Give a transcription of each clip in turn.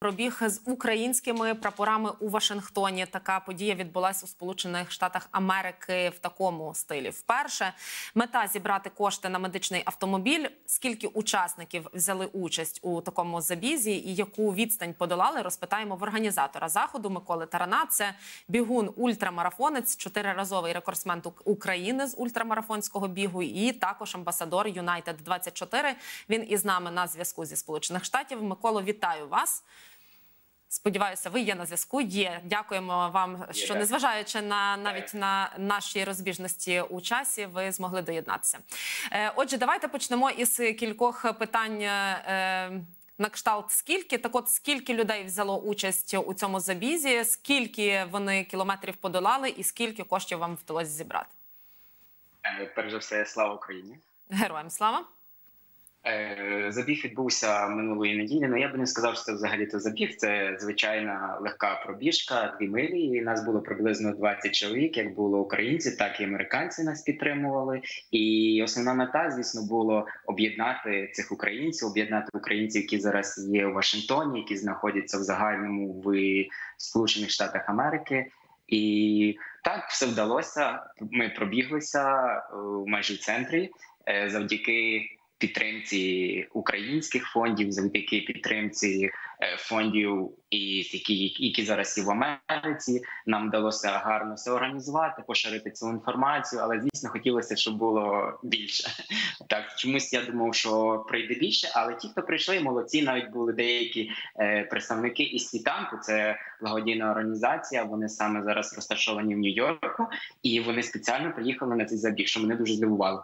пробіг з українськими прапорами у Вашингтоні. Така подія відбулася у Сполучених Штатах Америки в такому стилі. Вперше мета – зібрати кошти на медичний автомобіль. Скільки учасників взяли участь у такому забізі і яку відстань подолали, розпитаємо в організатора заходу Миколи Тарана. Це бігун-ультрамарафонець, 4-разовий рекордсмен України з ультрамарафонського бігу і також амбасадор Юнайтед-24. Він із нами на зв'язку зі Сполучених Штатів. Миколо, вітаю вас. Сподіваюся, ви є на зв'язку. Є. Дякуємо вам, що незважаючи навіть на наші розбіжності у часі, ви змогли доєднатися. Отже, давайте почнемо із кількох питань на кшталт скільки. Так от, скільки людей взяло участь у цьому забізі, скільки вони кілометрів подолали і скільки коштів вам вдалося зібрати? Перш за все, слава Україні. Героям слава. Забіг відбувся минулої неділі, але я би не сказав, що це взагалі-то забіг. Це звичайна легка пробіжка, 2 милі. І нас було приблизно 20 чоловік, як було українці, так і американці нас підтримували. І основна мета, звісно, було об'єднати цих українців, які зараз є у Вашингтоні, які знаходяться в загальному в Сполучених Штатах Америки. І так, все вдалося. Ми пробіглися майже в центрі завдяки підтримці українських фондів, завдяки підтримці фондів, які зараз є в Америці. Нам вдалося гарно все організувати, поширити цю інформацію, але, звісно, хотілося, щоб було більше. Так, чомусь я думав, що прийде більше, але ті, хто прийшли, молодці, навіть були деякі представники із світанку, це благодійна організація, вони саме зараз розташовані в Нью-Йорку, і вони спеціально приїхали на цей забіг, що мене дуже здивувало.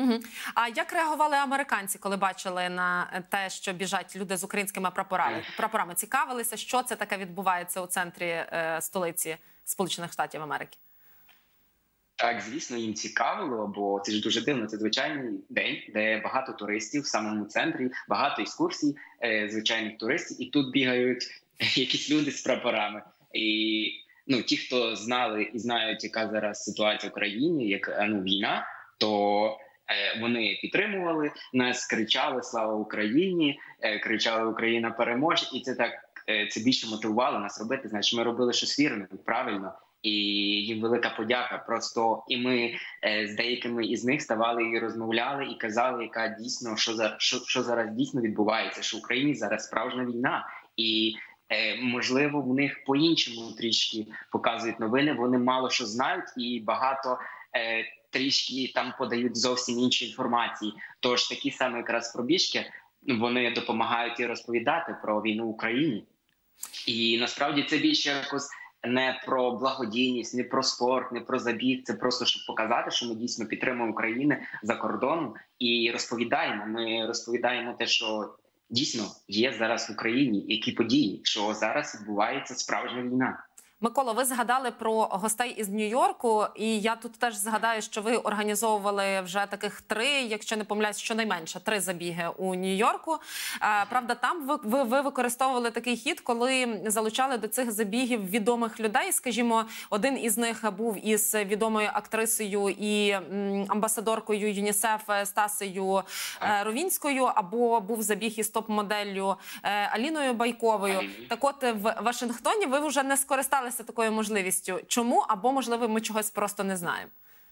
А як реагували американці, коли бачили на те, що біжать люди з українськими прапорами? Цікавилися, що це таке відбувається у центрі столиці Сполучених Штатів Америки? Так, звісно, їм цікавило, бо це ж дуже дивно. Це звичайний день, де багато туристів в самому центрі, багато екскурсій, звичайних туристів, і тут бігають якісь люди з прапорами. І ті, хто знали і знають, яка зараз ситуація в країні, як війна, то вони підтримували нас, кричали «Слава Україні!», кричали «Україна переможе!», і це більше мотивувало нас робити. Значить, ми робили щось вірно, правильно, і їм велика подяка. Просто і ми з деякими із них ставали і розмовляли, і казали, яка дійсно, що зараз дійсно відбувається, що в Україні зараз справжня війна. І можливо, в них по-іншому трішки показують новини, вони мало що знають і багато трішки там подають зовсім інші інформації. Тож такі саме якраз пробіжки, вони допомагають і розповідати про війну в Україні. І насправді це більше якось не про благодійність, не про спорт, не про забіг. Це просто, щоб показати, що ми дійсно підтримуємо Україну за кордоном і розповідаємо. Ми розповідаємо те, що дійсно є зараз в Україні, які події, що зараз відбувається справжня війна. Микола, ви згадали про гостей із Нью-Йорку, і я тут теж згадаю, що ви організовували вже таких 3, якщо не помиляюсь, щонайменше 3 забіги у Нью-Йорку. Правда, там ви використовували такий хід, коли залучали до цих забігів відомих людей. Скажімо, один із них був із відомою актрисою і амбасадоркою ЮНІСЕФ Стасею Ровінською, або був забіг із топ-моделлю Аліною Байковою. Так от, в Вашингтоні ви вже не скористалися такою можливістю. Чому? Або, можливо, ми чогось просто не знаємо?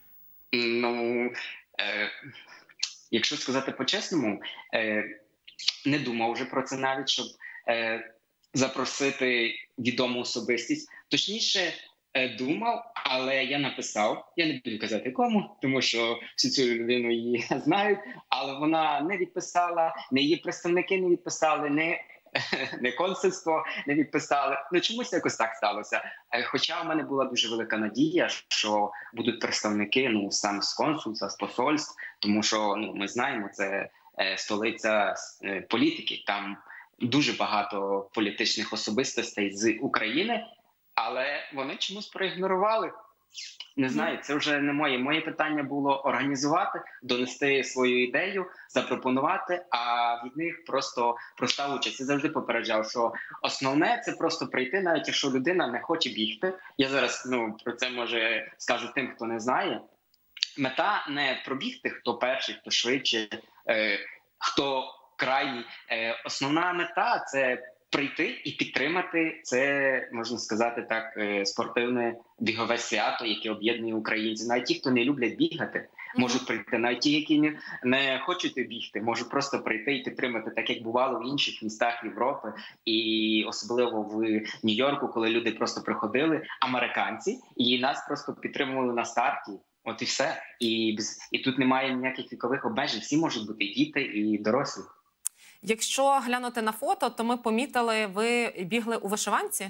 Якщо сказати по-чесному, не думав вже про це навіть, щоб запросити відому особистість. Точніше, думав, але я написав, я не буду казати кому, тому що всю цю людину її знають, але вона не відписала, не її представники не відписали, не консульство не відписали. Чомусь якось так сталося. Хоча в мене була дуже велика надія, що будуть представники, саме з консульства, з посольств, тому що, ми знаємо, це столиця політики. Там дуже багато політичних особистостей з України, але вони чомусь проігнорували. Не знаю, це вже не моє. Моє питання було організувати, донести свою ідею, запропонувати, а від них просто проста участь. Я завжди попереджав, що основне – це просто прийти, навіть якщо людина не хоче бігти. Я зараз про це, може, скажу тим, хто не знає. Мета не пробігти, хто перший, хто швидше, хто крайній. Основна мета – це прийти і підтримати це, можна сказати так, спортивне бігове свято, яке об'єднує українців. Навіть ті, хто не люблять бігати, можуть прийти. Навіть ті, які не хочуть бігти, можуть просто прийти і підтримати, так як бувало в інших містах Європи, і особливо в Нью-Йорку, коли люди просто приходили, американці, і нас просто підтримували на старті. От і все. І тут немає ніяких вікових обмежень. Всі можуть бути і діти, і дорослі. Якщо глянути на фото, то ми помітили, ви бігли у вишиванці?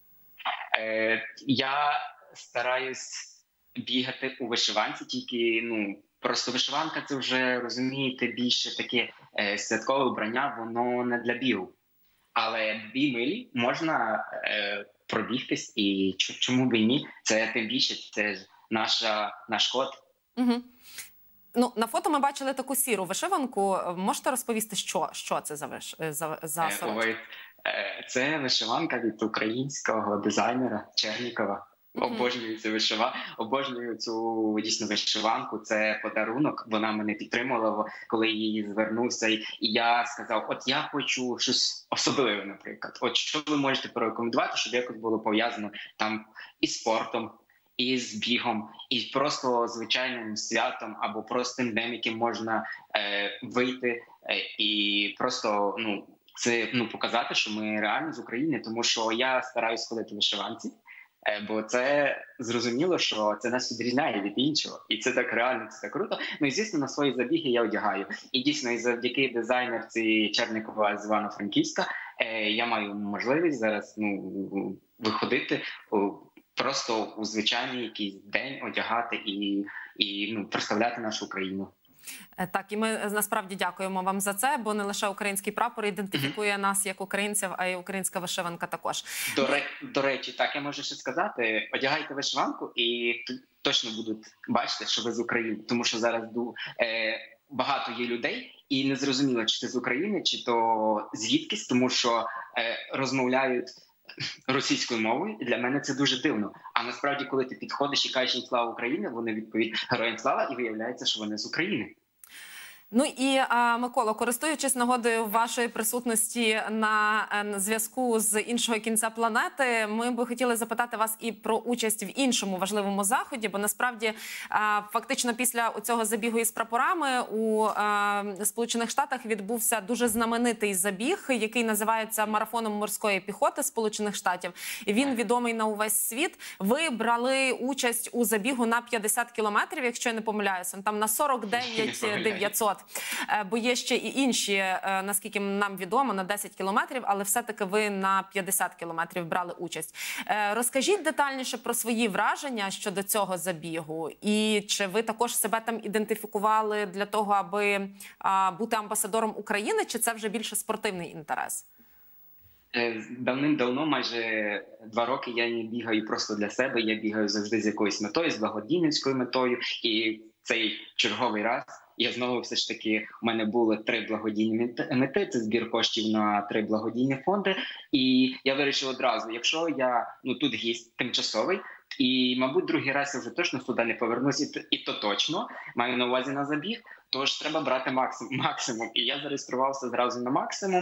Я стараюсь бігати у вишиванці, тільки, просто вишиванка – це вже, розумієте, більше таке святкове вбрання, воно не для бігу. Але 2 милі можна пробігтись, і чому б і ні? Це тим більше, це ж наш код. Угу. На фото ми бачили таку сіру вишиванку. Можете розповісти, що це за сорочка? Це вишиванка від українського дизайнера Чернікова. Обожнюю цю дійсно вишиванку. Це подарунок. Вона мене підтримувала, коли її звернувся. І я сказав, от я хочу щось особливе, наприклад. От що ви можете порекомендувати, щоб якось було пов'язано там із спортом, і з бігом, і просто звичайним святом, або простим днем, яким можна вийти і просто це показати, що ми реально з України, тому що я стараюсь ходити в вишиванці, бо це зрозуміло, що це нас відрізняє від іншого, і це так реально, це так круто. І звісно, на свої забіги я одягаю. І дійсно, і завдяки дизайнерці Чернікова з Івано-Франківська я маю можливість зараз виходити просто у звичайний якийсь день одягати і представляти нашу Україну. Так, і ми насправді дякуємо вам за це, бо не лише український прапор ідентифікує нас як українців, а й українська вишиванка також. До речі, так, я можу ще сказати, одягайте вишиванку і точно будуть бачити, що ви з України, тому що зараз багато є людей, і не зрозуміло, чи це з України, чи то звідкись, тому що розмовляють російською мовою, і для мене це дуже дивно. А насправді, коли ти підходиш і кажеш їм «Слава Україні», вони відповідають «Героям слава», і виявляється, що вони з України. І, Миколо, користуючись нагодою вашої присутності на зв'язку з іншого кінця планети, ми би хотіли запитати вас і про участь в іншому важливому заході, бо насправді фактично після цього забігу із прапорами у Сполучених Штатах відбувся дуже знаменитий забіг, який називається «Марафоном морської піхоти Сполучених Штатів». І він відомий на увесь світ. Ви брали участь у забігу на 50 кілометрів, якщо я не помиляюся, там на 49 900. Бо є ще і інші, наскільки нам відомо, на 10 кілометрів, але все-таки ви на 50 кілометрів брали участь. Розкажіть детальніше про свої враження щодо цього забігу. І чи ви також себе там ідентифікували для того, аби бути амбасадором України, чи це вже більше спортивний інтерес? Давним-давно, майже 2 роки, я не бігаю просто для себе, я бігаю завжди з якоюсь метою, з благодійницькою метою. І цей черговий раз я знову все ж таки, у мене було 3 благодійні мети, це збір коштів на 3 благодійні фонди. І я вирішив одразу, якщо я тут гість тимчасовий, і, мабуть, другий раз я вже точно сюди не повернуся, і то точно, маю на увазі на забіг, тож треба брати максимум. І я зареєструвався зразу на максимум,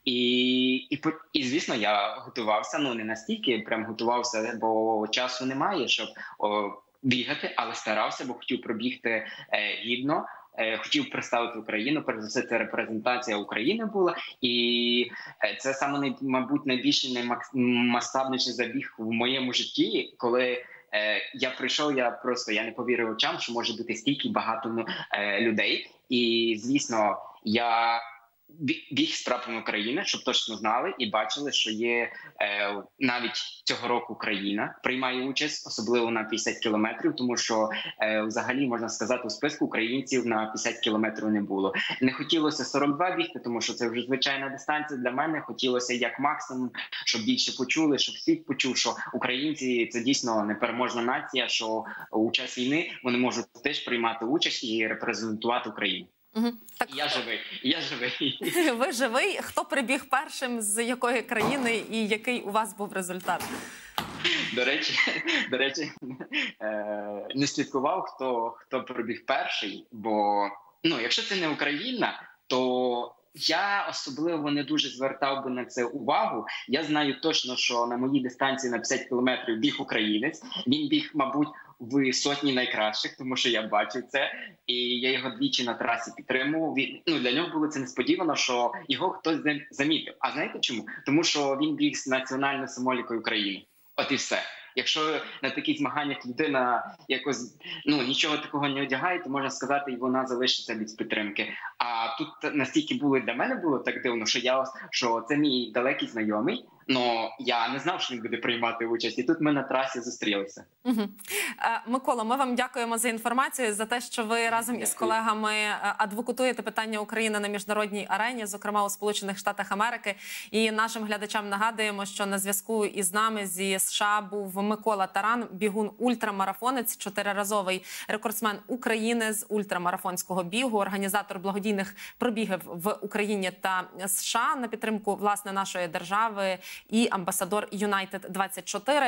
і звісно, я готувався, не настільки прям готувався, бо часу немає, щоб бігати, але старався, бо хотів пробігти гідно, хотів представити Україну, перш за все це репрезентація України була, і це саме, мабуть, найбільший, наймасштабніший забіг в моєму житті, коли я прийшов, я не повірив очам, що може бути стільки багато людей, і, звісно, я біг з прапором України, щоб точно знали і бачили, що є навіть цього року Україна приймає участь, особливо на 50 кілометрів, тому що взагалі, можна сказати, у списку українців на 50 кілометрів не було. Не хотілося 42 бігти, тому що це вже звичайна дистанція для мене. Хотілося як максимум, щоб більше почули, щоб світ почув, що українці – це дійсно непереможна нація, що у час війни вони можуть теж приймати участь і репрезентувати Україну. Так, я живий. Ви живий? Хто прибіг першим, з якої країни і який у вас був результат? До речі, не слідкував, хто прибіг перший, бо якщо це не Україна, то Я особливо не дуже звертав би на це увагу. Я знаю точно, що на моїй дистанції на 50 кілометрів біг українець. Він біг, мабуть, в сотні найкращих, тому що я бачив це, і я його двічі на трасі підтримував. Для нього було це несподівано, що його хтось замітив. А знаєте чому? Тому що він біг з національною символікою України. От і все. Якщо на таких змаганнях людина якось нічого такого не одягає, то можна сказати, і вона залишиться без підтримки. А тут настільки для мене було так дивно, що це мій далекий знайомий, але я не знав, що він буде приймати участь. І тут ми на трасі зустрілися. Угу. Микола, ми вам дякуємо за інформацію, за те, що ви разом із колегами адвокатуєте питання України на міжнародній арені, зокрема у Сполучених Штатах Америки. І нашим глядачам нагадуємо, що на зв'язку із нами зі США був Микола Таран, бігун-ультрамарафонець, 4-разовий рекордсмен України з ультрамарафонського бігу, організатор благодійних пробігів в Україні та США на підтримку, власне, нашої держави і амбасадор United 24.